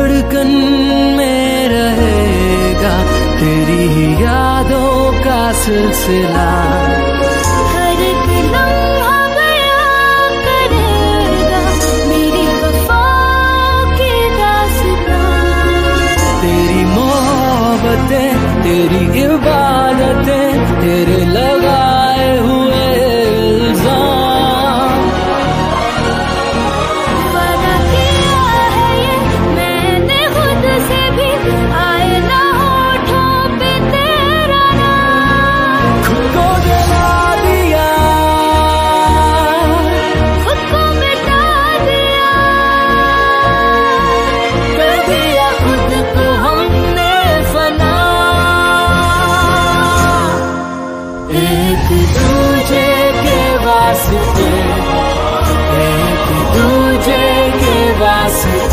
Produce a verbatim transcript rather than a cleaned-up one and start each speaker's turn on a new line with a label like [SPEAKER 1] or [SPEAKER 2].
[SPEAKER 1] धड़कन में रहेगा तेरी ही यादों का सिलसिला।
[SPEAKER 2] हर एक लम्हा बयां करेगा मेरी वफा की दास्तां।
[SPEAKER 1] तेरी मोहब्बतें, तेरी इबादतें, तेरे लगाए हुए इल्जाम।
[SPEAKER 2] वादा किया है ये मैंने खुद से भी, आए ना होठों पे तेरा नाम।
[SPEAKER 1] खुद को जला दिया,
[SPEAKER 2] खुद को मिटा दिया,
[SPEAKER 1] कर दिया खुद को हमने फना। एक दूजे के वास्ते, एक दूजे के वास्ते